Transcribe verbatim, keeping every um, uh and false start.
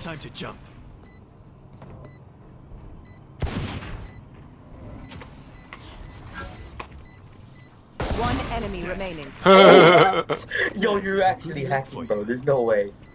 time to jump. One enemy remaining. Yo, you're actually hacking, bro. There's no way.